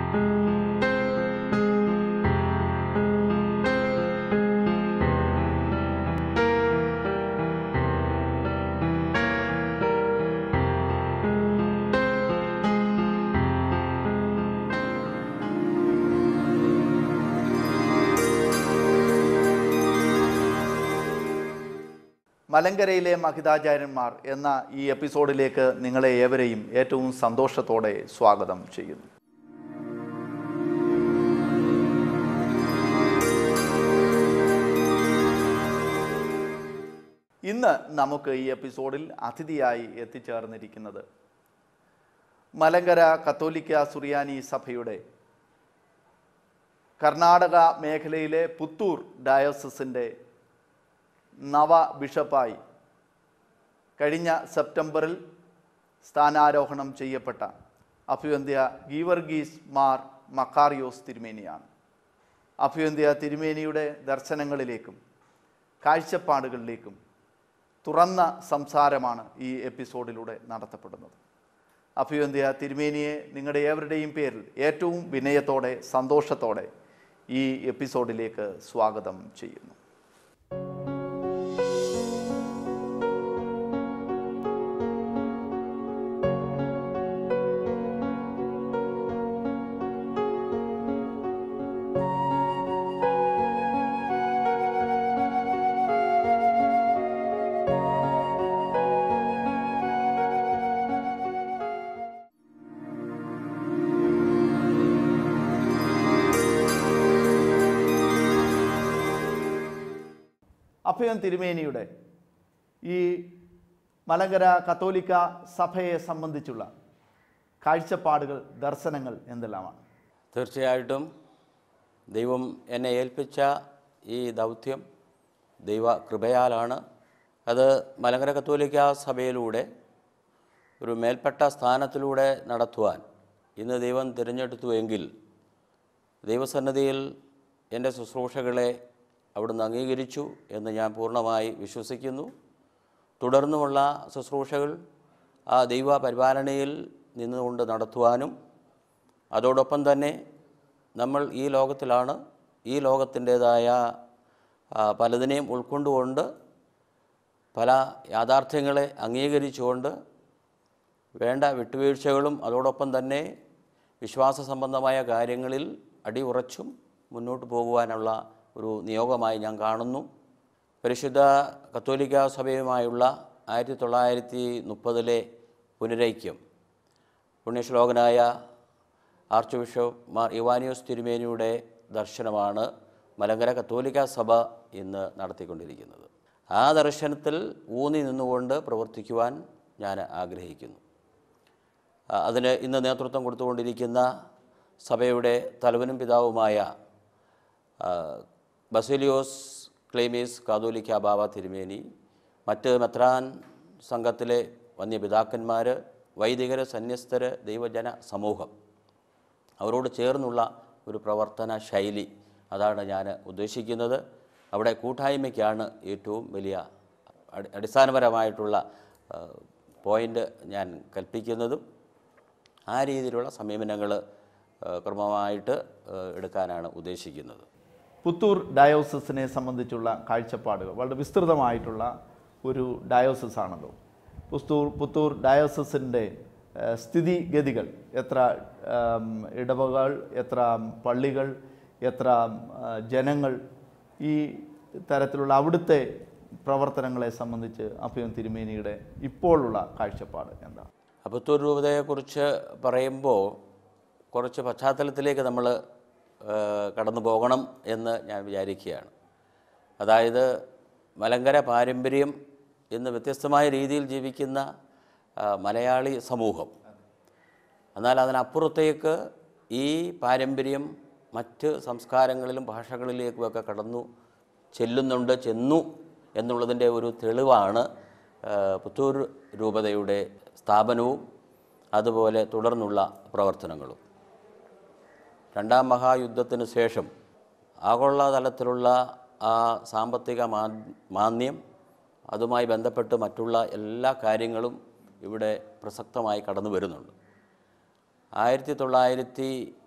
മലങ്കരയിലെ മഹിതാചാര്യന്മാർ എന്ന ഈ എപ്പിസോഡിലേക്ക് നിങ്ങളെ ഏവരെയും ഏറ്റവും സന്തോഷത്തോടെ സ്വാഗതം ചെയ്യുന്നു. ഇന്ന് നമുക്ക് ഈ എപ്പിസോഡിൽ അതിഥിയായി എത്തിച്ചേർന്നിരിക്കുന്നത് മലങ്കര കത്തോലിക്ക സുറിയാനി സഭയുടെ കർണാടക മേഖലയിലെ പുത്തൂർ ഡയോസസിൻ്റെ നവ ബിഷപ്പായി കഴിഞ്ഞ സെപ്റ്റംബറിൽ സ്ഥാനാരോഹണം ചെയ്യപ്പെട്ട അഭിവന്ദ്യ ഗീവർഗീസ് മാർ മക്കാറിയോസ് തിരുമേനിയാണ്. അഭിവന്ദ്യ തിരുമേനിയുടെ ദർശനങ്ങളിലേക്കും കാഴ്ചപ്പാടുകളിലേക്കും തുറന്ന സംസാരമാണ് ഈ എപ്പിസോഡിലൂടെ നടത്തപ്പെടുന്നത്. അഭിവന്ദ്യ തിരുമേനിയെ നിങ്ങളുടെ ഏവരുടെയും പേരിൽ ഏറ്റവും വിനയത്തോടെ സന്തോഷത്തോടെ ഈ എപ്പിസോഡിലേക്ക് സ്വാഗതം ചെയ്യുന്നു. അഭയം തിരുമേനിയുടെ ഈ മലങ്കര കത്തോലിക്ക സഭയെ സംബന്ധിച്ചുള്ള കാഴ്ചപ്പാടുകൾ, ദർശനങ്ങൾ എന്തെല്ലാമാണ്? തീർച്ചയായിട്ടും ദൈവം എന്നെ ഏൽപ്പിച്ച ഈ ദൗത്യം ദൈവ കൃപയാലാണ്. അത് മലങ്കര കത്തോലിക്ക സഭയിലൂടെ ഒരു മേൽപ്പെട്ട സ്ഥാനത്തിലൂടെ നടത്തുവാൻ ഇന്ന് ദൈവം തിരഞ്ഞെടുത്തുവെങ്കിൽ ദൈവസന്നിധിയിൽ എൻ്റെ ശുശ്രൂഷകളെ അവിടുന്ന് അംഗീകരിച്ചു എന്ന് ഞാൻ പൂർണ്ണമായി വിശ്വസിക്കുന്നു. തുടർന്നുമുള്ള ശുശ്രൂഷകൾ ആ ദൈവ പരിപാലനയിൽ നിന്നുകൊണ്ട് നടത്തുവാനും അതോടൊപ്പം തന്നെ നമ്മൾ ഈ ലോകത്തിലാണ്, ഈ ലോകത്തിൻ്റേതായ പലതിനെയും ഉൾക്കൊണ്ടുകൊണ്ട് പല യാഥാർത്ഥ്യങ്ങളെ അംഗീകരിച്ചുകൊണ്ട് വേണ്ട വിട്ടുവീഴ്ചകളും അതോടൊപ്പം തന്നെ വിശ്വാസ സംബന്ധമായ കാര്യങ്ങളിൽ അടിയുറച്ചും മുന്നോട്ട് പോകുവാനുള്ള ഒരു നിയോഗമായി ഞാൻ കാണുന്നു. പരിശുദ്ധ കത്തോലിക്ക സഭയുമായുള്ള 1930 പുനരൈക്യം പുണ്യശ്ലോകനായ ആർച്ച് ബിഷപ്പ് മാർ ഇവാനിയോസ് തിരുമേനിയുടെ ദർശനമാണ് മലങ്കര കത്തോലിക്ക സഭ ഇന്ന് നടത്തിക്കൊണ്ടിരിക്കുന്നത്. ആ ദർശനത്തിൽ ഊന്നി നിന്നുകൊണ്ട് പ്രവർത്തിക്കുവാൻ ഞാൻ ആഗ്രഹിക്കുന്നു. അതിന് ഇന്ന് നേതൃത്വം കൊടുത്തുകൊണ്ടിരിക്കുന്ന സഭയുടെ തലവനും പിതാവുമായ ബസേലിയോസ് ക്ലീമീസ് കാതോലിക്ക ബാവ തിരുമേനി, മറ്റ് മെത്രാൻ സംഘത്തിലെ വന്യപിതാക്കന്മാർ, വൈദികർ, സന്യസ്തർ, ദൈവജന സമൂഹം, അവരോട് ചേർന്നുള്ള ഒരു പ്രവർത്തന ശൈലി, അതാണ് ഞാൻ ഉദ്ദേശിക്കുന്നത്. അവിടെ കൂട്ടായ്മയ്ക്കാണ് ഏറ്റവും വലിയ അടിസ്ഥാനപരമായിട്ടുള്ള പോയിൻ്റ് ഞാൻ കൽപ്പിക്കുന്നതും. ആ രീതിയിലുള്ള സമീപനങ്ങൾ ക്രമമായിട്ട് എടുക്കാനാണ് ഉദ്ദേശിക്കുന്നത്. പുത്തൂർ ഡയോസസിനെ സംബന്ധിച്ചുള്ള കാഴ്ചപ്പാടുകൾ വളരെ വിസ്തൃതമായിട്ടുള്ള ഒരു ഡയോസസ് ആണല്ലോ. പുത്തൂർ ഡയോസസിൻ്റെ സ്ഥിതിഗതികൾ, എത്ര ഇടവകൾ, എത്ര പള്ളികൾ, എത്ര ജനങ്ങൾ, ഈ തരത്തിലുള്ള അവിടുത്തെ പ്രവർത്തനങ്ങളെ സംബന്ധിച്ച് അഭയം തിരുമേനിയുടെ ഇപ്പോഴുള്ള കാഴ്ചപ്പാട് എന്താണ്? പുത്തൂർ രൂപതയെക്കുറിച്ച് പറയുമ്പോൾ കുറച്ച് പശ്ചാത്തലത്തിലേക്ക് നമ്മൾ കടന്നു പോകണം എന്ന് ഞാൻ വിചാരിക്കുകയാണ്. അതായത് മലങ്കര പാരമ്പര്യം എന്ന് വ്യത്യസ്തമായ രീതിയിൽ ജീവിക്കുന്ന മലയാളി സമൂഹം, എന്നാൽ അതിനപ്പുറത്തേക്ക് ഈ പാരമ്പര്യം മറ്റ് സംസ്കാരങ്ങളിലും ഭാഷകളിലേക്കുമൊക്കെ ചെന്നു എന്നുള്ളതിൻ്റെ ഒരു തെളിവാണ് പുത്തൂർ രൂപതയുടെ സ്ഥാപനവും അതുപോലെ തുടർന്നുള്ള പ്രവർത്തനങ്ങളും. രണ്ടാം മഹായുദ്ധത്തിന് ശേഷം ആഗോളതലത്തിലുള്ള ആ സാമ്പത്തിക മാന്ദ്യം, അതുമായി ബന്ധപ്പെട്ട് മറ്റുള്ള എല്ലാ കാര്യങ്ങളും ഇവിടെ പ്രസക്തമായി കടന്നു വരുന്നുണ്ട്.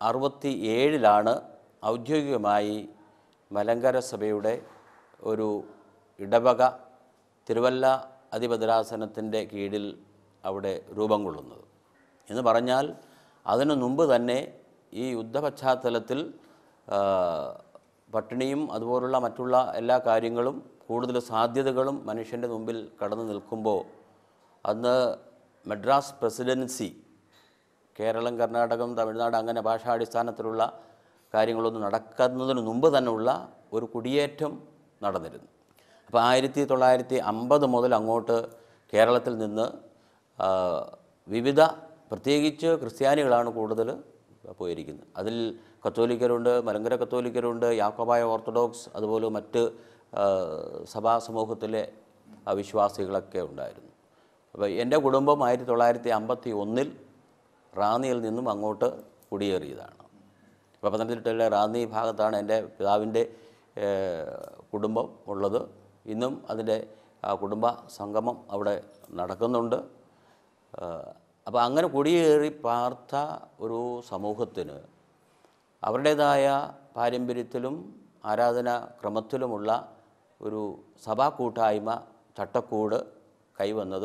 1967 ഔദ്യോഗികമായി മലങ്കര സഭയുടെ ഒരു ഇടവക തിരുവല്ല അതിഭദ്രാസനത്തിൻ്റെ കീഴിൽ അവിടെ രൂപം കൊള്ളുന്നത്. എന്ന് പറഞ്ഞാൽ അതിനു മുമ്പ് തന്നെ ഈ യുദ്ധ പശ്ചാത്തലത്തിൽ പട്ടിണിയും അതുപോലുള്ള മറ്റുള്ള എല്ലാ കാര്യങ്ങളും കൂടുതൽ സാധ്യതകളും മനുഷ്യൻ്റെ മുമ്പിൽ കടന്നു നിൽക്കുമ്പോൾ അന്ന് മദ്രാസ് പ്രസിഡൻസി, കേരളം, കർണാടകം, തമിഴ്നാട് അങ്ങനെ ഭാഷാടിസ്ഥാനത്തിലുള്ള കാര്യങ്ങളൊന്നും നടക്കുന്നതിന് മുമ്പ് തന്നെയുള്ള ഒരു കുടിയേറ്റം നടന്നിരുന്നു. അപ്പോൾ 1950 മുതൽ അങ്ങോട്ട് കേരളത്തിൽ നിന്ന് വിവിധ, പ്രത്യേകിച്ച് ക്രിസ്ത്യാനികളാണ് കൂടുതൽ പോയിരിക്കുന്നത്. അതിൽ കത്തോലിക്കരുണ്ട്, മലങ്കര കത്തോലിക്കരുണ്ട്, യാക്കോബായ ഓർത്തഡോക്സ്, അതുപോലെ മറ്റ് സഭാ സമൂഹത്തിലെ വിശ്വാസികളൊക്കെ ഉണ്ടായിരുന്നു. അപ്പോൾ എൻ്റെ കുടുംബം 1951 റാന്നിയിൽ നിന്നും അങ്ങോട്ട് കുടിയേറിയതാണ്. അപ്പോൾ പത്തനംതിട്ടയിലെ റാന്നി ഭാഗത്താണ് എൻ്റെ പിതാവിൻ്റെ കുടുംബം ഉള്ളത്. ഇന്നും അതിൻ്റെ കുടുംബ സംഗമം അവിടെ നടക്കുന്നുണ്ട്. അപ്പോൾ അങ്ങനെ കുടിയേറി പാർത്ത ഒരു സമൂഹത്തിന് അവരുടേതായ പാരമ്പര്യത്തിലും ആരാധനാ ക്രമത്തിലുമുള്ള ഒരു സഭാ കൂട്ടായ്മ ചട്ടക്കൂട് കൈവന്നത്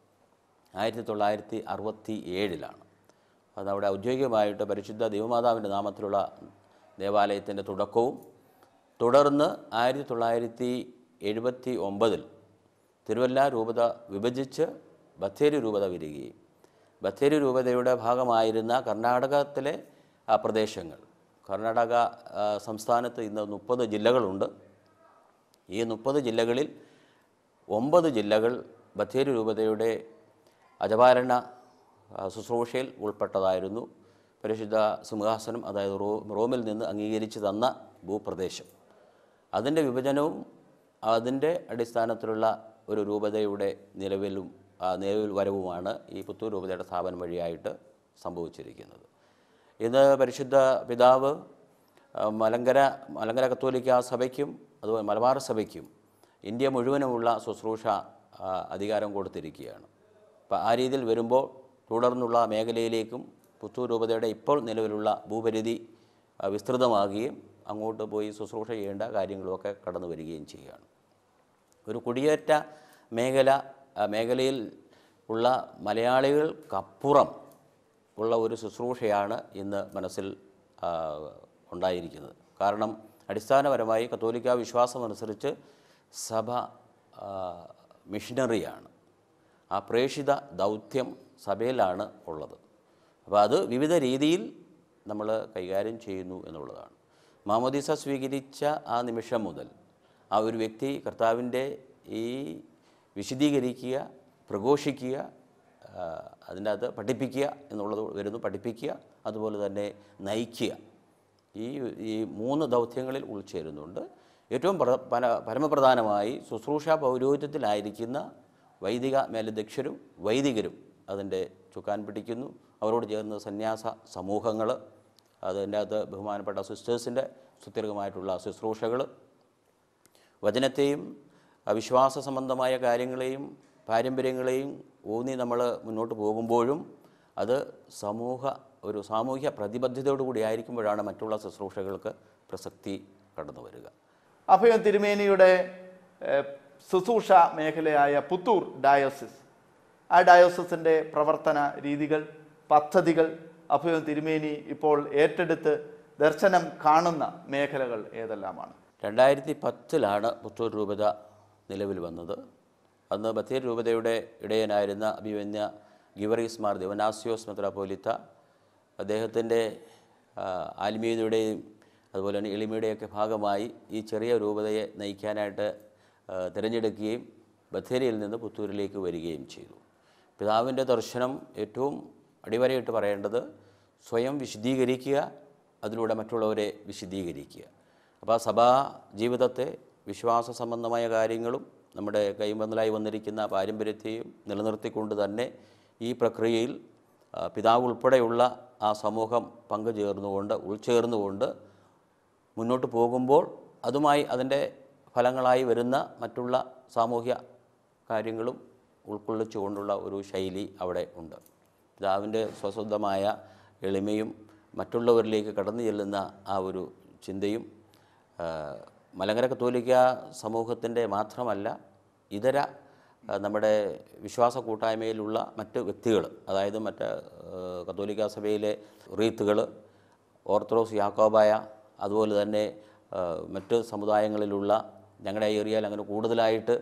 1967 അതവിടെ ഔദ്യോഗികമായിട്ട് പരിശുദ്ധ ദൈവമാതാവിൻ്റെ നാമത്തിലുള്ള ദേവാലയത്തിൻ്റെ തുടക്കവും, തുടർന്ന് 1979 തിരുവല്ല രൂപത വിഭജിച്ച് ബത്തേരി രൂപത വരികയും ബത്തേരി രൂപതയുടെ ഭാഗമായിരുന്ന കർണാടകത്തിലെ പ്രദേശങ്ങൾ, കർണാടക സംസ്ഥാനത്ത് ഇന്ന് 30 ജില്ലകളുണ്ട്. ഈ 30 ജില്ലകളിൽ 9 ജില്ലകൾ ബത്തേരി രൂപതയുടെ അജപാലന ശുശ്രൂഷയിൽ ഉൾപ്പെട്ടതായിരുന്നു. പരിശുദ്ധ സിംഹാസനം, അതായത് റോമിൽ നിന്ന് അംഗീകരിച്ച് തന്ന ഭൂപ്രദേശം, അതിൻ്റെ വിഭജനവും അതിൻ്റെ അടിസ്ഥാനത്തിലുള്ള ഒരു രൂപതയുടെ നിലവിൽ വരവുമാണ് ഈ പുത്തൂർ രൂപതയുടെ സ്ഥാപനം വഴിയായിട്ട് സംഭവിച്ചിരിക്കുന്നത്. ഇന്ന് പരിശുദ്ധ പിതാവ് മലങ്കര കത്തോലിക്ക സഭയ്ക്കും അതുപോലെ മലബാർ സഭയ്ക്കും ഇന്ത്യ മുഴുവനുമുള്ള ശുശ്രൂഷ അധികാരം കൊടുത്തിരിക്കുകയാണ്. അപ്പോൾ ആ രീതിയിൽ വരുമ്പോൾ തുടർന്നുള്ള മേഖലയിലേക്കും പുത്തൂർ രൂപതയുടെ ഇപ്പോൾ നിലവിലുള്ള ഭൂപരിധി വിസ്തൃതമാകുകയും അങ്ങോട്ട് പോയി ശുശ്രൂഷ ചെയ്യേണ്ട കാര്യങ്ങളുമൊക്കെ കടന്നു വരികയും ചെയ്യുകയാണ്. ഒരു കുടിയേറ്റ മേഖലയിൽ ഉള്ള മലയാളികൾക്കപ്പുറം ഉള്ള ഒരു ശുശ്രൂഷയാണ് ഇന്ന് മനസ്സിൽ ഉണ്ടായിരിക്കുന്നത്. കാരണം അടിസ്ഥാനപരമായി കത്തോലിക്ക വിശ്വാസമനുസരിച്ച് സഭ മിഷനറിയാണ്. ആ പ്രേഷിത ദൗത്യം സഭയിലാണ് ഉള്ളത്. അപ്പോൾ അത് വിവിധ രീതിയിൽ നമ്മൾ കൈകാര്യം ചെയ്യുന്നു എന്നുള്ളതാണ്. മാമോദീസ സ്വീകരിച്ച ആ നിമിഷം മുതൽ ആ ഒരു വ്യക്തി കർത്താവിൻ്റെ ഈ വിശദീകരിക്കുക, പ്രഘോഷിക്കുക, അതിൻ്റെ അത് പഠിപ്പിക്കുക എന്നുള്ളത് വരുന്നു. പഠിപ്പിക്കുക, അതുപോലെ തന്നെ നയിക്കുക, ഈ 3 ദൗത്യങ്ങളിൽ ഉൾച്ചേരുന്നുണ്ട്. ഏറ്റവും പരമപ്രധാനമായി ശുശ്രൂഷ പൗരോഹിത്യത്തിലായിരിക്കുന്ന വൈദിക മേലധ്യക്ഷരും വൈദികരും അതിൻ്റെ ചുക്കാൻ പിടിക്കുന്നു. അവരോട് ചേർന്ന് സന്യാസ സമൂഹങ്ങൾ, അതിൻ്റെ അകത്ത് ബഹുമാനപ്പെട്ട സിസ്റ്റേഴ്സിൻ്റെ സുദീർഘമായിട്ടുള്ള ശുശ്രൂഷകൾ, വചനത്തെയും വിശ്വാസ സംബന്ധമായ കാര്യങ്ങളെയും പാരമ്പര്യങ്ങളെയും ഊന്നി നമ്മൾ മുന്നോട്ട് പോകുമ്പോഴും അത് ഒരു സാമൂഹ്യ പ്രതിബദ്ധതയോടു കൂടി ആയിരിക്കുമ്പോഴാണ് മറ്റുള്ള ശുശ്രൂഷകൾക്ക് പ്രസക്തി കടന്നു വരിക. അഭയം തിരുമേനിയുടെ ശുശ്രൂഷ മേഖലയായ പുത്തൂർ ഡയോസിസ്, ആ ഡയോസിസിൻ്റെ പ്രവർത്തന രീതികൾ, പദ്ധതികൾ, അഭയം തിരുമേനി ഇപ്പോൾ ഏറ്റെടുത്ത് ദർശനം കാണുന്ന മേഖലകൾ ഏതെല്ലാമാണ്? 2010 പുത്തൂർ രൂപത നിലവിൽ വന്നത്. അന്ന് ബത്തേരി രൂപതയുടെ ഇടയനായിരുന്ന അഭിമന്യ ഗിവറീസ് മാർ ദിവനാസ്യോസ് മെത്രാപ്പോലീത്ത അദ്ദേഹത്തിൻ്റെ ആത്മീയതയുടെയും അതുപോലെ തന്നെ എളിമയുടെയൊക്കെ ഭാഗമായി ഈ ചെറിയ രൂപതയെ നയിക്കാനായിട്ട് തിരഞ്ഞെടുക്കുകയും ബത്തേരിയിൽ നിന്ന് പുത്തൂരിലേക്ക് വരികയും ചെയ്തു. പിതാവിൻ്റെ ദർശനം ഏറ്റവും അടിവരയിട്ട് പറയേണ്ടത് സ്വയം വിശദീകരിക്കുക, അതിലൂടെ മറ്റുള്ളവരെ വിശദീകരിക്കുക. അപ്പോൾ ആ സഭാ ജീവിതത്തെ, വിശ്വാസ സംബന്ധമായ കാര്യങ്ങളും നമ്മുടെ കൈമന്നലായി വന്നിരിക്കുന്ന പാരമ്പര്യത്തെയും നിലനിർത്തിക്കൊണ്ട് തന്നെ ഈ പ്രക്രിയയിൽ പിതാവ് ഉൾപ്പെടെയുള്ള ആ സമൂഹം ഉൾച്ചേർന്നുകൊണ്ട് മുന്നോട്ട് പോകുമ്പോൾ അതുമായി അതിൻ്റെ ഫലങ്ങളായി വരുന്ന മറ്റുള്ള സാമൂഹ്യ കാര്യങ്ങളും ഉൾക്കൊള്ളിച്ചുകൊണ്ടുള്ള ഒരു ശൈലി അവിടെ ഉണ്ട്. പിതാവിൻ്റെ സ്വശുദ്ധമായ എളിമയും മറ്റുള്ളവരിലേക്ക് കടന്നു ചെല്ലുന്ന ആ ഒരു ചിന്തയും മലങ്കര കത്തോലിക്ക സമൂഹത്തിൻ്റെ മാത്രമല്ല ഇതര നമ്മുടെ വിശ്വാസ കൂട്ടായ്മയിലുള്ള മറ്റ് വ്യക്തികൾ, അതായത് മറ്റ് കത്തോലിക്ക സഭയിലെ റീത്തുകൾ, ഓർത്തഡോക്സ് യാക്കോബായ, അതുപോലെ തന്നെ മറ്റ് സമുദായങ്ങളിലുള്ള ഞങ്ങളുടെ ഏരിയയിൽ അങ്ങനെ കൂടുതലായിട്ട്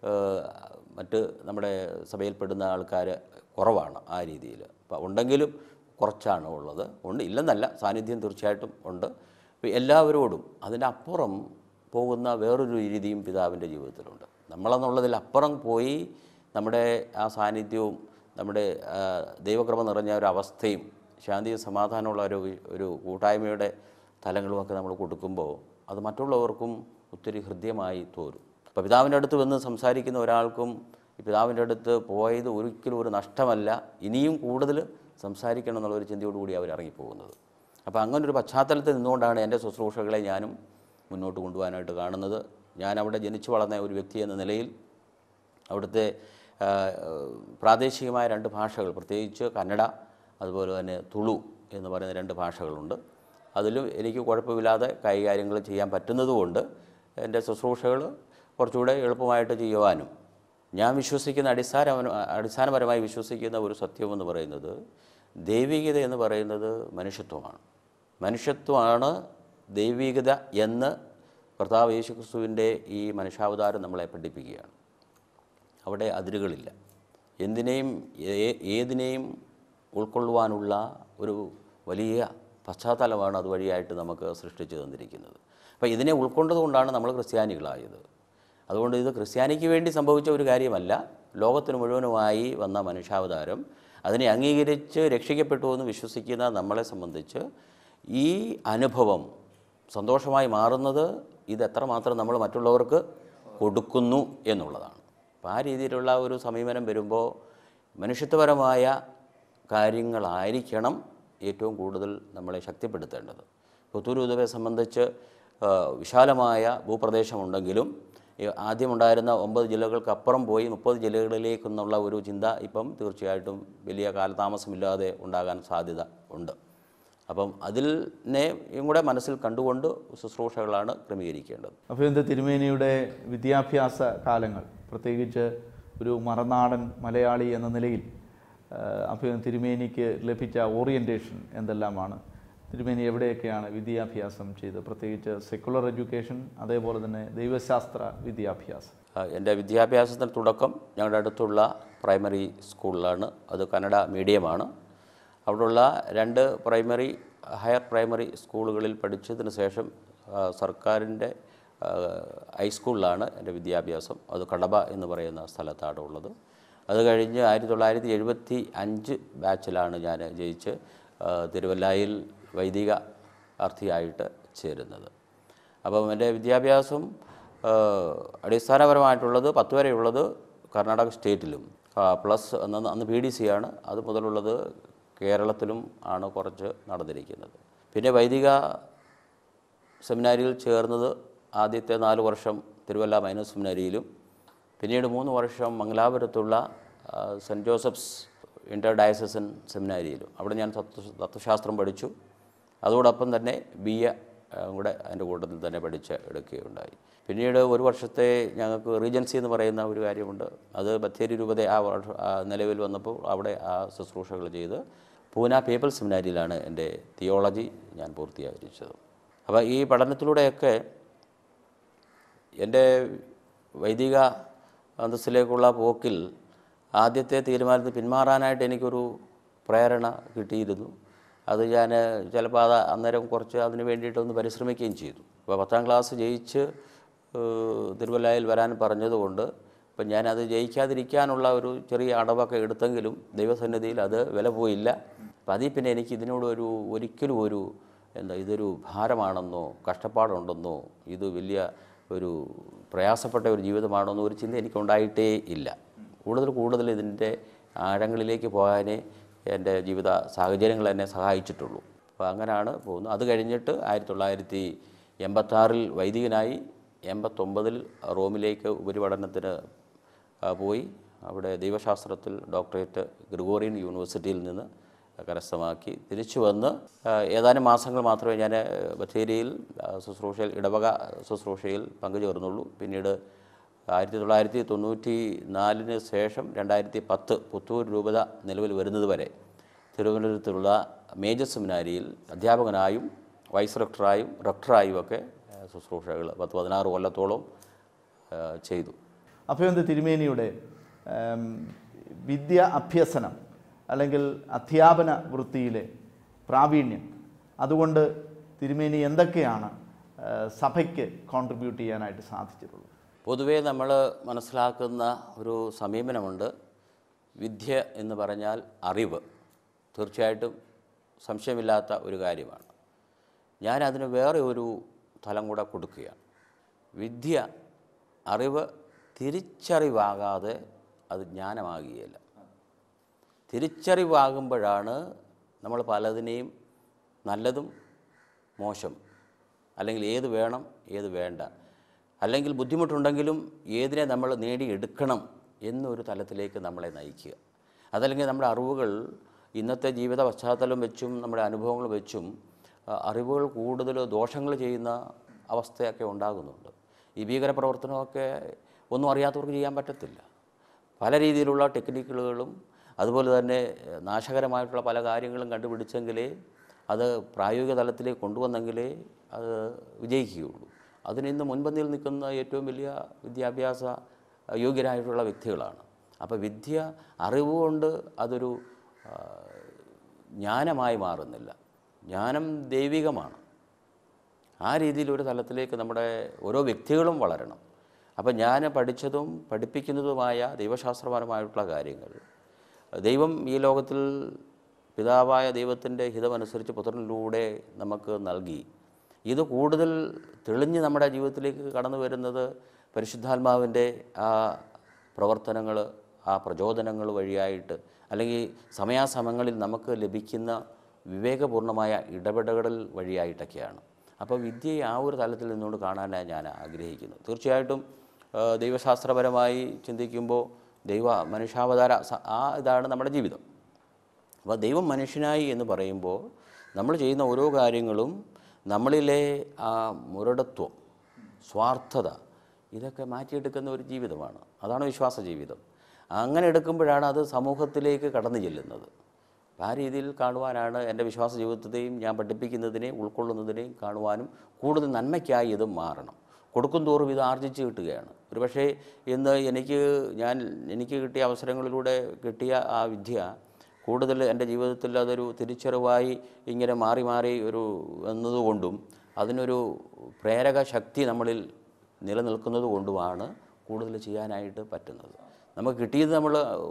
മറ്റ് നമ്മുടെ സഭയിൽപ്പെടുന്ന ആൾക്കാർ കുറവാണ് ആ രീതിയിൽ. അപ്പോൾ ഉണ്ടെങ്കിലും കുറച്ചാണ് ഉള്ളത്. ഇല്ലെന്നല്ല, സാന്നിധ്യം തീർച്ചയായിട്ടും ഉണ്ട്. എല്ലാവരോടും അതിൻ്റെ അപ്പുറം പോകുന്ന വേറൊരു രീതിയും പിതാവിൻ്റെ ജീവിതത്തിലുണ്ട്. നമ്മളെന്നുള്ളതിലപ്പുറം പോയി നമ്മുടെ ആ സാന്നിധ്യവും നമ്മുടെ ദൈവകൃപ നിറഞ്ഞ ഒരു അവസ്ഥയും ശാന്തിയും സമാധാനമുള്ള ഒരു കൂട്ടായ്മയുടെ തലങ്ങളുമൊക്കെ നമ്മൾ കൊടുക്കുമ്പോൾ അത് മറ്റുള്ളവർക്കും ഒത്തിരി ഹൃദ്യമായി തോരും. അപ്പോൾ പിതാവിൻ്റെ അടുത്ത് വന്ന് സംസാരിക്കുന്ന ഒരാൾക്കും ഈ പിതാവിൻ്റെ അടുത്ത് പോയത് ഒരിക്കലും ഒരു നഷ്ടമല്ല, ഇനിയും കൂടുതൽ സംസാരിക്കണം എന്നുള്ളൊരു ചിന്തയോടുകൂടി അവർ ഇറങ്ങിപ്പോകുന്നത്. അപ്പോൾ അങ്ങനൊരു പശ്ചാത്തലത്തിൽ നിന്നുകൊണ്ടാണ് എൻ്റെ ശുശ്രൂഷകളെ ഞാനും മുന്നോട്ട് കൊണ്ടുപോകാനായിട്ട് കാണുന്നത്. ഞാൻ അവിടെ ജനിച്ചു വളർന്ന ഒരു വ്യക്തി എന്ന നിലയിൽ അവിടുത്തെ പ്രാദേശികമായ 2 ഭാഷകൾ, പ്രത്യേകിച്ച് കന്നഡ അതുപോലെ തന്നെ തുളു എന്ന് പറയുന്ന 2 ഭാഷകളുണ്ട്. അതിലും എനിക്ക് കുഴപ്പമില്ലാതെ കൈകാര്യങ്ങൾ ചെയ്യാൻ പറ്റുന്നതുകൊണ്ട് എൻ്റെ ശുശ്രൂഷകൾ കുറച്ചുകൂടെ എളുപ്പമായിട്ട് ചെയ്യുവാനും, ഞാൻ വിശ്വസിക്കുന്ന അടിസ്ഥാനപരമായി വിശ്വസിക്കുന്ന ഒരു സത്യമെന്ന് പറയുന്നത് ദൈവികത എന്ന് പറയുന്നത് മനുഷ്യത്വമാണ്. മനുഷ്യത്വമാണ് ദൈവികത എന്ന് കർത്താവ് യേശുക്രിസ്തുവിൻ്റെ ഈ മനുഷ്യാവതാരം നമ്മളെ പഠിപ്പിക്കുകയാണ്. അവിടെ അതിരുകളില്ല. എന്തിനേയും ഏതിനേയും ഉൾക്കൊള്ളുവാനുള്ള ഒരു വലിയ പശ്ചാത്തലമാണ് അതുവഴിയായിട്ട് നമുക്ക് സൃഷ്ടിച്ചു തന്നിരിക്കുന്നത്. അപ്പോൾ ഇതിനെ ഉൾക്കൊണ്ടതുകൊണ്ടാണ് നമ്മൾ ക്രിസ്ത്യാനികളായത്. അതുകൊണ്ട് ഇത് ക്രിസ്ത്യാനിക്ക് വേണ്ടി സംഭവിച്ച ഒരു കാര്യമല്ല, ലോകത്തിന് മുഴുവനുമായി വന്ന മനുഷ്യാവതാരം അതിനെ അംഗീകരിച്ച് രക്ഷിക്കപ്പെട്ടു എന്ന് വിശ്വസിക്കുന്ന നമ്മളെ സംബന്ധിച്ച് ഈ അനുഭവം സന്തോഷമായി മാറുന്നത് ഇത് എത്രമാത്രം നമ്മൾ മറ്റുള്ളവർക്ക് കൊടുക്കുന്നു എന്നുള്ളതാണ്. അപ്പോൾ ആ രീതിയിലുള്ള ഒരു സമീപനം വരുമ്പോൾ മനുഷ്യത്വപരമായ കാര്യങ്ങളായിരിക്കണം ഏറ്റവും കൂടുതൽ നമ്മളെ ശക്തിപ്പെടുത്തേണ്ടത്. പുത്തൂർ രൂപതയെ സംബന്ധിച്ച് വിശാലമായ ഭൂപ്രദേശമുണ്ടെങ്കിലും ആദ്യമുണ്ടായിരുന്ന 9 ജില്ലകൾക്കപ്പുറം പോയി 30 ജില്ലകളിലേക്കെന്നുള്ള ഒരു ചിന്ത ഇപ്പം തീർച്ചയായിട്ടും വലിയ കാലതാമസമില്ലാതെ ഉണ്ടാകാൻ സാധ്യത ഉണ്ട്. അപ്പം അതിനെയും കൂടെ മനസ്സിൽ കണ്ടുകൊണ്ട് ശുശ്രൂഷകളാണ് ക്രമീകരിക്കേണ്ടത്. അഭിനന്ദ തിരുമേനിയുടെ വിദ്യാഭ്യാസ കാലങ്ങൾ, പ്രത്യേകിച്ച് ഒരു മറുനാടൻ മലയാളി എന്ന നിലയിൽ അഭിനന്ദ തിരുമേനിക്ക് ലഭിച്ച ഓറിയൻറ്റേഷൻ എന്തെല്ലാമാണ്? തിരുമേനി എവിടെയൊക്കെയാണ് വിദ്യാഭ്യാസം ചെയ്തത്? പ്രത്യേകിച്ച് സെക്കുലർ എഡ്യൂക്കേഷൻ, അതേപോലെ തന്നെ ദൈവശാസ്ത്ര വിദ്യാഭ്യാസം. എൻ്റെ വിദ്യാഭ്യാസത്തിന് തുടക്കം ഞങ്ങളുടെ അടുത്തുള്ള പ്രൈമറി സ്കൂളിലാണ്. അത് കന്നഡ മീഡിയമാണ്. അവിടെയുള്ള 2 ഹയർ പ്രൈമറി സ്കൂളുകളിൽ പഠിച്ചതിന് ശേഷം സർക്കാരിൻ്റെ ഹൈസ്കൂളിലാണ് എൻ്റെ വിദ്യാഭ്യാസം. അത് കടബ എന്ന് പറയുന്ന സ്ഥലത്താണ് ഉള്ളത്. അത് കഴിഞ്ഞ് 1975 ബാച്ചിലാണ് ഞാൻ ജയിച്ച് തിരുവല്ലായിൽ വൈദിക അർത്ഥിയായിട്ട് ചേരുന്നത്. അപ്പം എൻ്റെ വിദ്യാഭ്യാസം അടിസ്ഥാനപരമായിട്ടുള്ളത് 10 വരെയുള്ളത് കർണാടക സ്റ്റേറ്റിലും, പ്ലസ് അന്ന് PDC ആണ്, അത് മുതലുള്ളത് കേരളത്തിലും ആണ് കുറച്ച് നടന്നിരിക്കുന്നത്. പിന്നെ വൈദിക സെമിനാരിയിൽ ചേർന്നത് ആദ്യത്തെ 4 വർഷം തിരുവല്ല മൈനർ സെമിനാരിയിലും, പിന്നീട് 3 വർഷം മംഗലാപുരത്തുള്ള സെൻറ്റ് ജോസഫ്സ് ഇൻ്റർ ഡയസസൻ സെമിനാരിയിലും. അവിടെ ഞാൻ തത്വശാസ്ത്രം പഠിച്ചു. അതോടൊപ്പം തന്നെ BA കൂടെ അതിൻ്റെ കൂട്ടത്തിൽ തന്നെ എടുക്കുകയുണ്ടായി. പിന്നീട് 1 വർഷത്തെ ഞങ്ങൾക്ക് റീജൻസി എന്ന് പറയുന്ന ഒരു കാര്യമുണ്ട്. അത് ബത്തേരി രൂപത നിലവിൽ വന്നപ്പോൾ അവിടെ ആ ശുശ്രൂഷകൾ ചെയ്ത് പൂന പീപ്പിൾ സെമിനാരിയിലാണ് എൻ്റെ തിയോളജി ഞാൻ പൂർത്തീകരിച്ചത്. അപ്പോൾ ഈ പഠനത്തിലൂടെയൊക്കെ എൻ്റെ വൈദിക അന്തസ്സിലേക്കുള്ള പോക്കിൽ ആദ്യത്തെ തീരുമാനത്തിൽ പിന്മാറാനായിട്ട് എനിക്കൊരു പ്രേരണ കിട്ടിയിരുന്നു. അത് ഞാൻ ചിലപ്പോൾ അന്നേരം കുറച്ച് അതിന് വേണ്ടിയിട്ടൊന്ന് പരിശ്രമിക്കുകയും ചെയ്തു. അപ്പോൾ 10ാം ക്ലാസ് ജയിച്ച് തിരുവല്ലയിൽ വരാൻ പറഞ്ഞതുകൊണ്ട് ഇപ്പം ഞാനത് ജയിക്കാതിരിക്കാനുള്ള ഒരു ചെറിയ അടവൊക്കെ എടുത്തെങ്കിലും ദൈവസന്നിധിയിൽ അത് വില പോയില്ല. അപ്പം അതിൽ പിന്നെ എനിക്ക് ഇതിനോട് ഒരിക്കലും ഇതൊരു ഭാരമാണെന്നോ കഷ്ടപ്പാടുണ്ടെന്നോ ഇത് വലിയ ഒരു പ്രയാസപ്പെട്ട ഒരു ജീവിതമാണെന്നോ ഒരു ചിന്ത എനിക്കുണ്ടായിട്ടേ ഇല്ല. കൂടുതൽ ഇതിൻ്റെ ആഴങ്ങളിലേക്ക് പോകാനേ എൻ്റെ ജീവിത സാഹചര്യങ്ങൾ എന്നെ സഹായിച്ചിട്ടുള്ളൂ. അപ്പോൾ അങ്ങനെയാണ് പോകുന്നത്. അത് കഴിഞ്ഞിട്ട് 1986 വൈദികനായി 89 റോമിലേക്ക് ഉപരിപഠനത്തിന് പോയി. അവിടെ ദൈവശാസ്ത്രത്തിൽ ഡോക്ടറേറ്റ് ഗ്രിഗോറിയൻ യൂണിവേഴ്സിറ്റിയിൽ നിന്ന് കരസ്ഥമാക്കി തിരിച്ചു വന്ന് ഏതാനും മാസങ്ങൾ മാത്രമേ ഞാൻ ബത്തേരിയിൽ ശുശ്രൂഷയിൽ ഇടവക ശുശ്രൂഷയിൽ പങ്കുചേർന്നുള്ളൂ. പിന്നീട് 1994 ശേഷം 2010 പുത്തൂർ രൂപത നിലവിൽ വരുന്നത് വരെ തിരുവനന്തപുരത്തുള്ള മേജർ സെമിനാരിയിൽ അധ്യാപകനായും വൈസ് റെക്ടറായും ഒക്കെ ശുശ്രൂഷകൾ 16 കൊല്ലത്തോളം ചെയ്തു. അഭയന്ത് തിരുമേനിയുടെ വിദ്യ അഭ്യസനം അല്ലെങ്കിൽ അധ്യാപന വൃത്തിയിലെ പ്രാവീണ്യം, അതുകൊണ്ട് തിരുമേനി എന്തൊക്കെയാണ് സഭയ്ക്ക് കോൺട്രിബ്യൂട്ട് ചെയ്യാനായിട്ട് സാധിച്ചിട്ടുള്ളത്? പൊതുവേ നമ്മൾ മനസ്സിലാക്കുന്ന ഒരു സമീപനമുണ്ട്. വിദ്യ എന്ന് പറഞ്ഞാൽ അറിവ്, തീർച്ചയായിട്ടും സംശയമില്ലാത്ത ഒരു കാര്യമാണ്. ഞാനതിന് വേറെ ഒരു തലം കൂടെ കൊടുക്കുകയാണ്. വിദ്യ, അറിവ് തിരിച്ചറിവാകാതെ അത് ജ്ഞാനമാകുകയില്ല. തിരിച്ചറിവാകുമ്പോഴാണ് നമ്മൾ പലതിനെയും നല്ലതും മോശം, അല്ലെങ്കിൽ ഏത് വേണം ഏത് വേണ്ട, അല്ലെങ്കിൽ ബുദ്ധിമുട്ടുണ്ടെങ്കിലും ഏതിനെ നമ്മൾ നേടിയെടുക്കണം എന്നൊരു തലത്തിലേക്ക് നമ്മളെ നയിക്കുക. അതല്ലെങ്കിൽ നമ്മുടെ അറിവുകൾ ഇന്നത്തെ ജീവിത പശ്ചാത്തലം വെച്ചും നമ്മുടെ അനുഭവങ്ങൾ വെച്ചും അറിവുകൾ കൂടുതൽ ദോഷങ്ങൾ ചെയ്യുന്ന അവസ്ഥയൊക്കെ ഉണ്ടാകുന്നുണ്ട്. ഈ ഭീകരപ്രവർത്തനമൊക്കെ ഒന്നും അറിയാത്തവർക്ക് ചെയ്യാൻ പറ്റത്തില്ല. പല രീതിയിലുള്ള ടെക്നിക്കുകളും അതുപോലെ തന്നെ നാശകരമായിട്ടുള്ള പല കാര്യങ്ങളും കണ്ടുപിടിച്ചെങ്കിലേ അത് പ്രായോഗിക തലത്തിലേക്ക് കൊണ്ടുവന്നെങ്കിലേ അത് വിജയിക്കുകയുള്ളൂ. അതിനിന്ന് മുൻപന്തിയിൽ നിൽക്കുന്ന ഏറ്റവും വലിയ വിദ്യാഭ്യാസ യോഗ്യരായിട്ടുള്ള വ്യക്തികളാണ്. അപ്പോൾ വിദ്യ അറിവുകൊണ്ട് അതൊരു ജ്ഞാനമായി മാറുന്നില്ല. ജ്ഞാനം ദൈവികമാണ്. ആ രീതിയിലൊരു തലത്തിലേക്ക് നമ്മുടെ ഓരോ വ്യക്തികളും വളരണം. അപ്പം ഞാൻ പഠിച്ചതും പഠിപ്പിക്കുന്നതുമായ ദൈവശാസ്ത്രപരമായിട്ടുള്ള കാര്യങ്ങൾ ദൈവം ഈ ലോകത്തിൽ പിതാവായ ദൈവത്തിൻ്റെ ഹിതമനുസരിച്ച് പുത്രനിലൂടെ നമുക്ക് നൽകി. ഇത് കൂടുതൽ തെളിഞ്ഞ് നമ്മുടെ ജീവിതത്തിലേക്ക് കടന്നു വരുന്നത് പരിശുദ്ധാത്മാവിൻ്റെ ആ പ്രവർത്തനങ്ങൾ, ആ പ്രചോദനങ്ങൾ വഴിയായിട്ട്, അല്ലെങ്കിൽ സമയാസമയങ്ങളിൽ നമുക്ക് ലഭിക്കുന്ന വിവേകപൂർണമായ ഇടപെടൽ വഴിയായിട്ടൊക്കെയാണ്. അപ്പോൾ വിദ്യയെ ആ ഒരു തലത്തിൽ നിന്നുകൊണ്ട് കാണാനാണ് ഞാൻ ആഗ്രഹിക്കുന്നത്. തീർച്ചയായിട്ടും ദൈവശാസ്ത്രപരമായി ചിന്തിക്കുമ്പോൾ മനുഷ്യാവതാര ഇതാണ് നമ്മുടെ ജീവിതം. അപ്പോൾ ദൈവം മനുഷ്യനായി എന്ന് പറയുമ്പോൾ നമ്മൾ ചെയ്യുന്ന ഓരോ കാര്യങ്ങളും നമ്മളിലെ ആ മുരടത്വം, സ്വാർത്ഥത, ഇതൊക്കെ മാറ്റിയെടുക്കുന്ന ഒരു ജീവിതമാണ്. അതാണ് വിശ്വാസ ജീവിതം. അങ്ങനെ എടുക്കുമ്പോഴാണ് അത് സമൂഹത്തിലേക്ക് കടന്നു ചെല്ലുന്നത്. ആ രീതിയിൽ കാണുവാനാണ് എൻ്റെ വിശ്വാസ ജീവിതത്തെയും ഞാൻ പഠിപ്പിക്കുന്നതിനെയും ഉൾക്കൊള്ളുന്നതിനെയും കാണുവാനും കൂടുതൽ നന്മയ്ക്കായി ഇത് മാറണം. കൊടുക്കും തോറും ഇത് ആർജിച്ച് കിട്ടുകയാണ്. ഒരുപക്ഷേ ഇന്ന് എനിക്ക് കിട്ടിയ അവസരങ്ങളിലൂടെ കിട്ടിയ ആ വിദ്യ കൂടുതൽ എൻ്റെ ജീവിതത്തിൽ അതൊരു തിരിച്ചറിവായി ഇങ്ങനെ മാറി മാറി എന്നതുകൊണ്ടും അതിനൊരു പ്രേരക ശക്തി നമ്മളിൽ നിലനിൽക്കുന്നത് കൊണ്ടുമാണ് കൂടുതൽ ചെയ്യാനായിട്ട് പറ്റുന്നത്. നമുക്ക് കിട്ടിയത് നമ്മൾ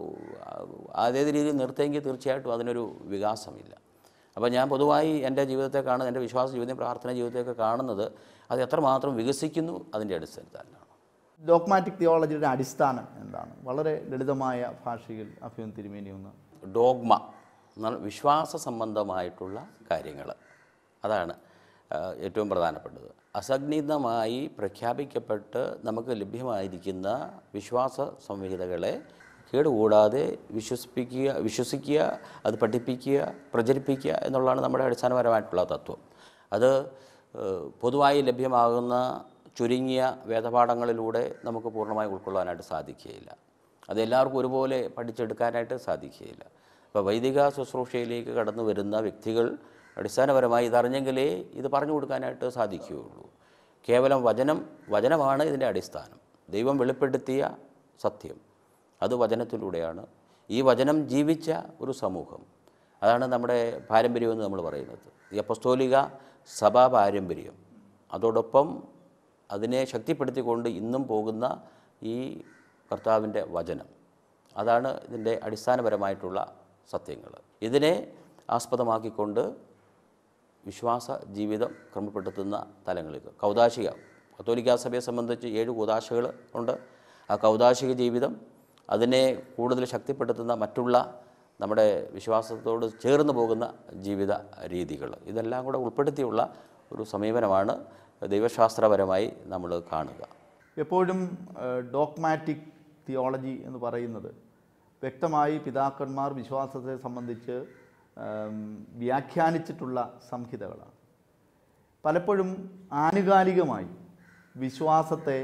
അതേ രീതിയിൽ നിർത്തിയെങ്കിൽ തീർച്ചയായിട്ടും അതിനൊരു വികാസമില്ല. അപ്പോൾ ഞാൻ പൊതുവായി എൻ്റെ ജീവിതത്തെ കാണുന്നത്, എൻ്റെ വിശ്വാസ ജീവിതം, പ്രാർത്ഥന ജീവിതത്തെയൊക്കെ കാണുന്നത് അത് എത്രമാത്രം വികസിക്കുന്നു അതിൻ്റെ അടിസ്ഥാനത്തിലാണ്. ഡോഗ്മാറ്റിക് തിയോളജിയുടെ അടിസ്ഥാനം എന്താണ്? വളരെ ലളിതമായ ഭാഷയിൽ അഭയം തിരുമേനി ഒന്ന്. ഡോഗ്മ എന്നാൽ വിശ്വാസ സംബന്ധമായിട്ടുള്ള കാര്യങ്ങൾ, അതാണ് ഏറ്റവും പ്രധാനപ്പെട്ടത്. അസംഗീതമായി പ്രഖ്യാപിക്കപ്പെട്ട് നമുക്ക് ലഭ്യമായിരിക്കുന്ന വിശ്വാസ സംഹിതകളെ കേടുകൂടാതെ വിശ്വസിക്കുക, അത് പഠിപ്പിക്കുക, പ്രചരിപ്പിക്കുക എന്നുള്ളതാണ് നമ്മുടെ അടിസ്ഥാനപരമായിട്ടുള്ള തത്വം. അത് പൊതുവായി ലഭ്യമാകുന്ന ചുരുങ്ങിയ വേദപാഠങ്ങളിലൂടെ നമുക്ക് പൂർണ്ണമായി ഉൾക്കൊള്ളാനായിട്ട് സാധിക്കുകയില്ല. അതെല്ലാവർക്കും ഒരുപോലെ പഠിച്ചെടുക്കാനായിട്ട് സാധിക്കുകയില്ല. അപ്പോൾ വൈദിക ശുശ്രൂഷയിലേക്ക് കടന്നു വരുന്ന വ്യക്തികൾ അടിസ്ഥാനപരമായി ഇതറിഞ്ഞെങ്കിലേ ഇത് പറഞ്ഞു കൊടുക്കാനായിട്ട് സാധിക്കുകയുള്ളൂ. കേവലം വചനമാണ് ഇതിൻ്റെ അടിസ്ഥാനം. ദൈവം വെളിപ്പെടുത്തിയ സത്യം, അത് വചനത്തിലൂടെയാണ്. ഈ വചനം ജീവിച്ച ഒരു സമൂഹം, അതാണ് നമ്മുടെ പാരമ്പര്യമെന്ന് നമ്മൾ പറയുന്നത്. ഈ അപ്പസ്തോലിക സഭാ പാരമ്പര്യം, അതോടൊപ്പം അതിനെ ശക്തിപ്പെടുത്തിക്കൊണ്ട് ഇന്നും പോകുന്ന ഈ കർത്താവിൻ്റെ വചനം, അതാണ് ഇതിൻ്റെ അടിസ്ഥാനപരമായിട്ടുള്ള സത്യങ്ങൾ. ഇതിനെ ആസ്പദമാക്കിക്കൊണ്ട് വിശ്വാസ ജീവിതം ക്രമപ്പെടുത്തുന്ന തലങ്ങളിലേക്ക് കൗദാശിക, കത്തോലിക്കാ സഭയെ സംബന്ധിച്ച് 7 കൂദാശകൾ ഉണ്ട്. ആ കൗദാശിക ജീവിതം, അതിനെ കൂടുതൽ ശക്തിപ്പെടുത്തുന്ന മറ്റുള്ള നമ്മുടെ വിശ്വാസത്തോട് ചേർന്ന് പോകുന്ന ജീവിത രീതികൾ, ഇതെല്ലാം കൂടെ ഉൾപ്പെടുത്തിയുള്ള ഒരു സമീപനമാണ് ദൈവശാസ്ത്രപരമായി നമ്മൾ കാണുക. എപ്പോഴും ഡോഗ്മാറ്റിക് തിയോളജി എന്ന് പറയുന്നത് വ്യക്തമായി പിതാക്കന്മാർ വിശ്വാസത്തെ സംബന്ധിച്ച് വ്യാഖ്യാനിച്ചിട്ടുള്ള സംഹിതകളാണ്. പലപ്പോഴും ആനുകാലികമായി വിശ്വാസത്തെ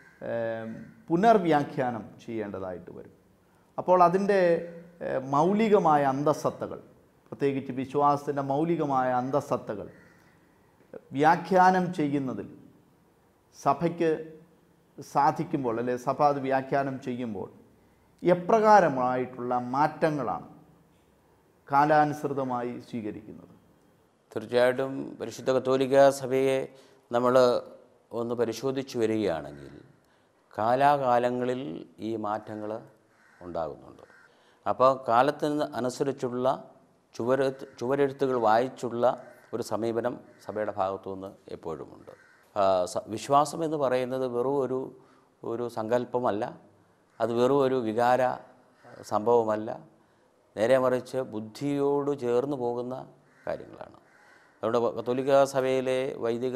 പുനർവ്യാഖ്യാനം ചെയ്യേണ്ടതായിട്ട് വരും. അപ്പോൾ അതിൻ്റെ മൗലികമായ അന്തഃസത്തകൾ, പ്രത്യേകിച്ച് വിശ്വാസത്തിൻ്റെ മൗലികമായ അന്തഃസത്തകൾ വ്യാഖ്യാനം ചെയ്യുന്നതിൽ സഭയ്ക്ക് സാധിക്കുമ്പോൾ, അല്ലെ സഭ അത് വ്യാഖ്യാനം ചെയ്യുമ്പോൾ എപ്രകാരമായിട്ടുള്ള മാറ്റങ്ങളാണ് കാലാനുസൃതമായി സ്വീകരിക്കുന്നത്? തീർച്ചയായിട്ടും പരിശുദ്ധ കത്തോലിക്ക സഭയെ നമ്മൾ ഒന്ന് പരിശോധിച്ചു വരികയാണെങ്കിൽ കാലാകാലങ്ങളിൽ ഈ മാറ്റങ്ങൾ ഉണ്ടാകുന്നുണ്ട്. അപ്പോൾ കാലത്തിന് അനുസരിച്ചുള്ള ചുവരെഴുത്തുകൾ വായിച്ചുള്ള ഒരു സമീപനം സഭയുടെ ഭാഗത്തുനിന്ന് എപ്പോഴുമുണ്ട്. വിശ്വാസം എന്ന് പറയുന്നത് വെറും ഒരു സങ്കല്പമല്ല, അത് വെറും ഒരു വികാര സംഭവമല്ല, നേരെ മറിച്ച് ബുദ്ധിയോട് ചേർന്ന് പോകുന്ന കാര്യങ്ങളാണ്. അതുകൊണ്ട് കത്തോലിക്ക സഭയിലെ വൈദിക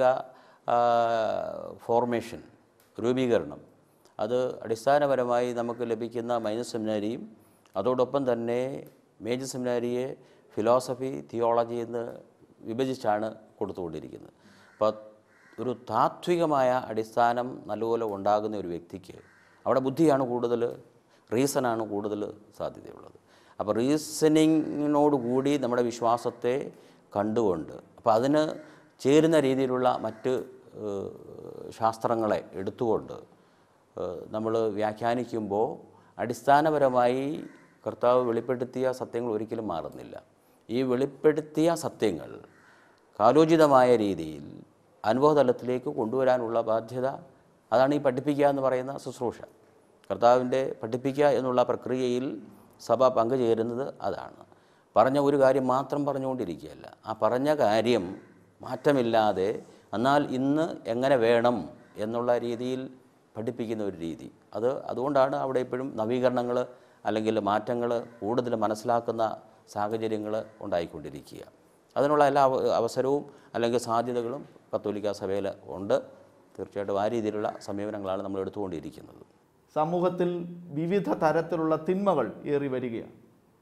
ഫോർമേഷൻ, രൂപീകരണം, അത് അടിസ്ഥാനപരമായി നമുക്ക് ലഭിക്കുന്ന മൈനർ സെമിനാരിയും അതോടൊപ്പം തന്നെ മേജർ സെമിനാരിയെ ഫിലോസഫി, തിയോളജി എന്ന് വിഭജിച്ചാണ് കൊടുത്തുകൊണ്ടിരിക്കുന്നത്. അപ്പോൾ ഒരു താത്വികമായ അടിസ്ഥാനം നല്ലപോലെ ഉണ്ടാകുന്ന ഒരു വ്യക്തിക്ക് അവിടെ ബുദ്ധിയാണ് കൂടുതൽ, റീസണാണ് കൂടുതൽ സാധ്യതയുള്ളത്. അപ്പോൾ റീസണിങ്ങിനോട് കൂടി നമ്മുടെ വിശ്വാസത്തെ കണ്ടുകൊണ്ട്, അപ്പോൾ അതിന് ചേരുന്ന രീതിയിലുള്ള മറ്റ് ശാസ്ത്രങ്ങളെ എടുത്തുകൊണ്ട് നമ്മൾ വ്യാഖ്യാനിക്കുമ്പോൾ അടിസ്ഥാനപരമായി കർത്താവ് വെളിപ്പെടുത്തിയ സത്യങ്ങൾ ഒരിക്കലും മാറുന്നില്ല. ഈ വെളിപ്പെടുത്തിയ സത്യങ്ങൾ കാലോചിതമായ രീതിയിൽ അനുഭവതലത്തിലേക്ക് കൊണ്ടുവരാനുള്ള ബാധ്യത, അതാണ് ഈ പഠിപ്പിക്കുക എന്ന് പറയുന്ന ശുശ്രൂഷ. കർത്താവിൻ്റെ പഠിപ്പിക്കുക എന്നുള്ള പ്രക്രിയയിൽ സഭ പങ്കുചേരുന്നത് അതാണ്. പറഞ്ഞ ഒരു കാര്യം മാത്രം പറഞ്ഞുകൊണ്ടിരിക്കുകയല്ല, ആ പറഞ്ഞ കാര്യം മാറ്റമില്ലാതെ എന്നാൽ ഇന്ന് എങ്ങനെ വേണം എന്നുള്ള രീതിയിൽ പഠിപ്പിക്കുന്ന ഒരു രീതി. അതുകൊണ്ടാണ് അവിടെ എപ്പോഴും നവീകരണങ്ങൾ അല്ലെങ്കിൽ മാറ്റങ്ങൾ കൂടുതൽ മനസ്സിലാക്കുന്ന സാഹചര്യങ്ങൾ ഉണ്ടായിക്കൊണ്ടിരിക്കുക. അതിനുള്ള എല്ലാ അവസരവും അല്ലെങ്കിൽ സാധ്യതകളും കത്തോലിക്ക സഭയിൽ ഉണ്ട്. തീർച്ചയായിട്ടും ആ രീതിയിലുള്ള സമീപനങ്ങളാണ് നമ്മൾ എടുത്തുകൊണ്ടിരിക്കുന്നത്. സമൂഹത്തിൽ വിവിധ തരത്തിലുള്ള തിന്മകൾ ഏറി വരികയാണ്.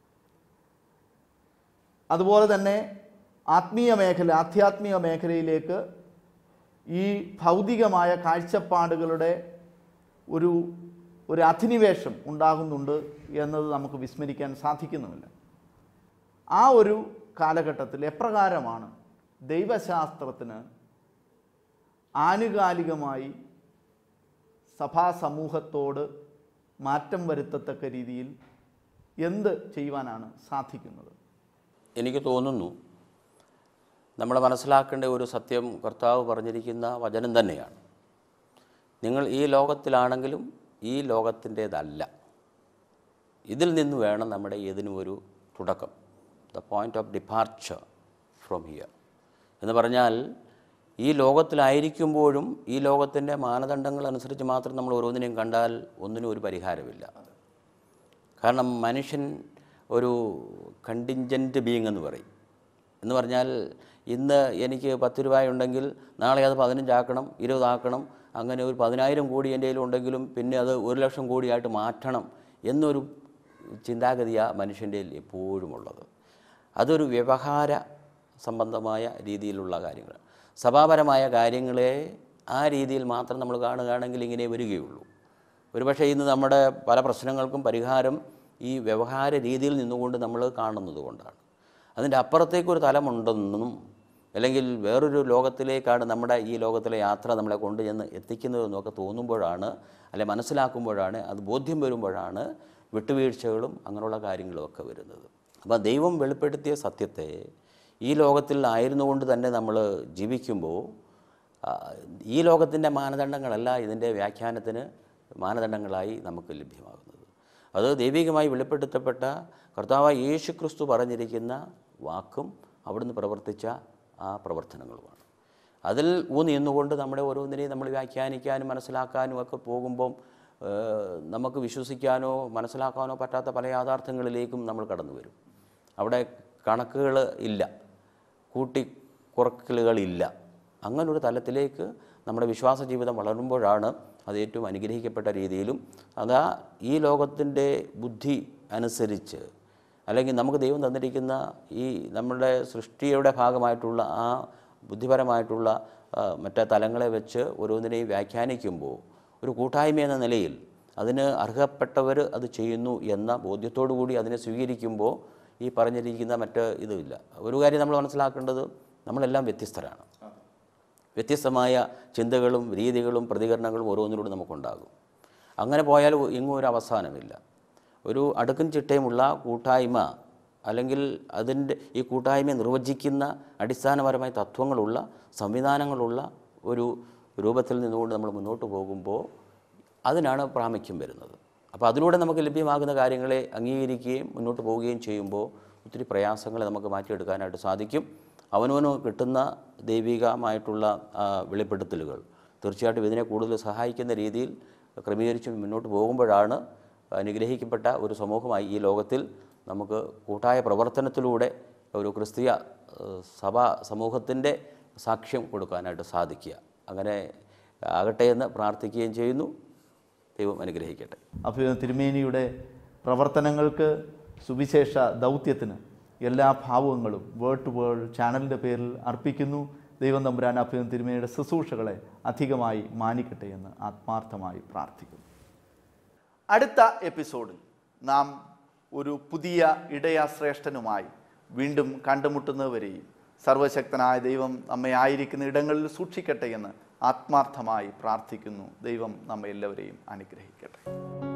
അതുപോലെ തന്നെ ആധ്യാത്മിക മേഖലയിലേക്ക് ഈ ഭൗതികമായ കാഴ്ചപ്പാടുകളുടെ ഒരു അധിനിവേശം ഉണ്ടാകുന്നുണ്ട് എന്നത് നമുക്ക് വിസ്മരിക്കാൻ സാധിക്കുന്നുമില്ല. ആ ഒരു കാലഘട്ടത്തിൽ എപ്രകാരമാണ് ദൈവശാസ്ത്രത്തിന് ആനുകാലികമായി സഭാസമൂഹത്തോട് മാറ്റം വരുത്തത്തക്ക രീതിയിൽ എന്ത് ചെയ്യുവാനാണ് സാധിക്കുന്നത്? എനിക്ക് തോന്നുന്നു നമ്മൾ മനസ്സിലാക്കേണ്ട ഒരു സത്യം കർത്താവ് പറഞ്ഞിരിക്കുന്ന വചനം തന്നെയാണ്. നിങ്ങൾ ഈ ലോകത്തിലാണെങ്കിലും ഈ ലോകത്തിൻ്റേതല്ല. ഇതിൽ നിന്ന് വേണം നമ്മുടെ ഏതിനും ഒരു തുടക്കം. The point of departure from here എന്ന് പറഞ്ഞാൽ, ഈ ലോകത്തിലായിരിക്കുമ്പോഴും ഈ ലോകത്തിൻ്റെ മാനദണ്ഡങ്ങൾ അനുസരിച്ച് മാത്രം നമ്മൾ ഓരോന്നിനെയും കണ്ടാൽ ഒന്നിനും ഒരു പരിഹാരമില്ല. കാരണം മനുഷ്യൻ ഒരു കണ്ടിൻജൻറ്റ് ബീയിങ് എന്ന് പറയും. എന്ന് പറഞ്ഞാൽ ഇന്ന് എനിക്ക് 10 രൂപ ഉണ്ടെങ്കിൽ നാളെ അത് 15 ആക്കണം, 20 ആക്കണം, അങ്ങനെ ഒരു 10,000 കോടി എൻ്റെ കയ്യിലുണ്ടെങ്കിലും പിന്നെ അത് 1,00,000 കോടിയായിട്ട് മാറ്റണം എന്നൊരു ചിന്താഗതിയാണ് മനുഷ്യൻ്റെ എപ്പോഴും ഉള്ളത്. അതൊരു വ്യവഹാര സംബന്ധമായ രീതിയിലുള്ള കാര്യങ്ങൾ. സഭാപരമായ കാര്യങ്ങളെ ആ രീതിയിൽ മാത്രം നമ്മൾ കാണുകയാണെങ്കിൽ ഇങ്ങനെ വരികയുള്ളൂ. ഒരുപക്ഷെ ഇന്ന് നമ്മുടെ പല പ്രശ്നങ്ങൾക്കും പരിഹാരം ഈ വ്യവഹാര രീതിയിൽ നിന്നുകൊണ്ട് നമ്മൾ കാണുന്നത് കൊണ്ടാണ്. അതിൻ്റെ അപ്പുറത്തേക്കൊരു തലമുണ്ടെന്നും അല്ലെങ്കിൽ വേറൊരു ലോകത്തിലേക്കാണ് നമ്മുടെ ഈ ലോകത്തിലെ യാത്ര നമ്മളെ കൊണ്ടുചെന്ന് എത്തിക്കുന്നതെന്നൊക്കെ തോന്നുമ്പോഴാണ്, അല്ലെ മനസ്സിലാക്കുമ്പോഴാണ്, അത് ബോധ്യം വരുമ്പോഴാണ് വിട്ടുവീഴ്ചകളും അങ്ങനെയുള്ള കാര്യങ്ങളും ഒക്കെ വരുന്നത്. അപ്പോൾ ദൈവം വെളിപ്പെടുത്തിയ സത്യത്തെ ഈ ലോകത്തിൽ ആയിരുന്നു കൊണ്ട് തന്നെ നമ്മൾ ജീവിക്കുമ്പോൾ ഈ ലോകത്തിൻ്റെ മാനദണ്ഡങ്ങളല്ല ഇതിൻ്റെ വ്യാഖ്യാനത്തിന് മാനദണ്ഡങ്ങളായി നമുക്ക് ലഭ്യമാകുന്നത്. അത് ദൈവികമായി വെളിപ്പെടുത്തപ്പെട്ട കർത്താവായ യേശു ക്രിസ്തു പറഞ്ഞിരിക്കുന്ന വാക്കും അവിടുന്ന് പ്രവർത്തിച്ച ആ പ്രവർത്തനങ്ങളുമാണ്. അതിൽ ഊന്നി നിന്നുകൊണ്ട് നമ്മുടെ ഓരോന്നിനെയും നമ്മൾ വ്യാഖ്യാനിക്കാനും മനസ്സിലാക്കാനും ഒക്കെ പോകുമ്പം നമുക്ക് വിശ്വസിക്കാനോ മനസ്സിലാക്കാനോ പറ്റാത്ത പല യാഥാർത്ഥ്യങ്ങളിലേക്കും നമ്മൾ കടന്നു വരും. അവിടെ കണക്കുകൾ ഇല്ല, കൂട്ടിക്കുറക്കലുകളില്ല. അങ്ങനൊരു തലത്തിലേക്ക് നമ്മുടെ വിശ്വാസ ജീവിതം വളരുമ്പോഴാണ് അത് ഏറ്റവും അനുഗ്രഹിക്കപ്പെട്ട രീതിയിലും ഈ ലോകത്തിൻ്റെ ബുദ്ധി അനുസരിച്ച് അല്ലെങ്കിൽ നമുക്ക് ദൈവം തന്നിരിക്കുന്ന ഈ നമ്മുടെ സൃഷ്ടിയുടെ ഭാഗമായിട്ടുള്ള ആ ബുദ്ധിപരമായിട്ടുള്ള മറ്റേ തലങ്ങളെ വെച്ച് ഓരോന്നിനെയും വ്യാഖ്യാനിക്കുമ്പോൾ ഒരു കൂട്ടായ്മ എന്ന നിലയിൽ അതിന് അർഹപ്പെട്ടവർ അത് ചെയ്യുന്നു എന്ന ബോധ്യത്തോടു കൂടി അതിനെ സ്വീകരിക്കുമ്പോൾ ഈ പറഞ്ഞിരിക്കുന്ന മറ്റ് ഇതുമില്ല. ഒരു കാര്യം നമ്മൾ മനസ്സിലാക്കേണ്ടത്, നമ്മളെല്ലാം വ്യത്യസ്തരാണ്. വ്യത്യസ്തമായ ചിന്തകളും രീതികളും പ്രതികരണങ്ങളും ഓരോന്നിലൂടെ നമുക്കുണ്ടാകും. അങ്ങനെ പോയാൽ എങ്ങും ഒരു അവസാനമില്ല. ഒരു അടുക്കും ചിട്ടയുമുള്ള കൂട്ടായ്മ, അല്ലെങ്കിൽ അതിൻ്റെ ഈ കൂട്ടായ്മയെ നിർവചിക്കുന്ന അടിസ്ഥാനപരമായ തത്വങ്ങളുള്ള സംവിധാനങ്ങളുള്ള ഒരു രൂപത്തിൽ നിന്നുകൊണ്ട് നമ്മൾ മുന്നോട്ട് പോകുമ്പോൾ അതിനാണ് പ്രാമുഖ്യം വരുന്നത്. അപ്പോൾ അതിലൂടെ നമുക്ക് ലഭ്യമാകുന്ന കാര്യങ്ങളെ അംഗീകരിക്കുകയും മുന്നോട്ട് പോവുകയും ചെയ്യുമ്പോൾ ഒത്തിരി പ്രയാസങ്ങളെ നമുക്ക് മാറ്റിയെടുക്കാനായിട്ട് സാധിക്കും. അവനവന് കിട്ടുന്ന ദൈവികമായിട്ടുള്ള വെളിപ്പെടുത്തലുകൾ തീർച്ചയായിട്ടും ഇതിനെ കൂടുതൽ സഹായിക്കുന്ന രീതിയിൽ ക്രമീകരിച്ച് മുന്നോട്ട് പോകുമ്പോഴാണ് അനുഗ്രഹിക്കപ്പെട്ട ഒരു സമൂഹമായി ഈ ലോകത്തിൽ നമുക്ക് കൂട്ടായ പ്രവർത്തനത്തിലൂടെ ഒരു ക്രിസ്തീയ സഭാ സമൂഹത്തിൻ്റെ സാക്ഷ്യം കൊടുക്കാനായിട്ട് സാധിക്കുക. അങ്ങനെ ആകട്ടെ എന്ന് പ്രാർത്ഥിക്കുകയും ചെയ്യുന്നു. ദൈവം അനുഗ്രഹിക്കട്ടെ. അഭിനന്ദ തിരുമേനിയുടെ പ്രവർത്തനങ്ങൾക്ക്, സുവിശേഷ ദൗത്യത്തിന് എല്ലാ ഭാവുകങ്ങളും വേർഡ് ടു വേൾഡ് ചാനലിൻ്റെ പേരിൽ അർപ്പിക്കുന്നു. ദൈവം തമ്പുരാൻ അഭിനന്ദ തിരുമേനിയുടെ ശുശ്രൂഷകളെ അധികമായി മാനിക്കട്ടെ എന്ന് ആത്മാർത്ഥമായി പ്രാർത്ഥിക്കുന്നു. അടുത്ത എപ്പിസോഡിൽ നാം ഒരു പുതിയ ഇടയശ്രേഷ്ഠനുമായി വീണ്ടും കണ്ടുമുട്ടുന്നതുവരെയും സർവശക്തനായ ദൈവം നമ്മെ ആയിരിക്കുന്ന ഇടങ്ങളിൽ സൂക്ഷിക്കട്ടെ എന്ന് ആത്മാർത്ഥമായി പ്രാർത്ഥിക്കുന്നു. ദൈവം നമ്മെ എല്ലാവരെയും അനുഗ്രഹിക്കട്ടെ.